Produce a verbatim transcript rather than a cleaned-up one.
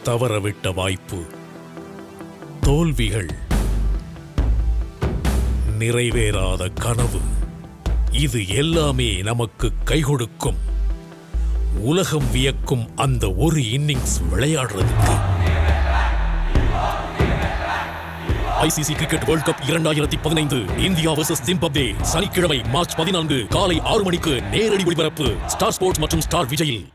தவறவிட்ட வாய்ப்பு, தோல்விகள், நிறைவேறாத கனவு, இது எல்லாமே நமக்கு கை கொடுக்கும். உலகம் வியக்கும் அந்த ஒரு இன்னிங்ஸ் விளையாடுறதுக்கு. ஐசிசி கிரிக்கெட் வேர்ல்ட் கப் இரண்டாயிரத்தி பதினைந்து இந்தியா வெர்சஸ் ஜிம்பாப்வே சனிக்கிழமை மார்ச் பதினான்கு காலை ஆறு மணிக்கு நேரடி ஒளிபரப்பு ஸ்டார் ஸ்போர்ட்ஸ் மற்றும் ஸ்டார் விஜயில்.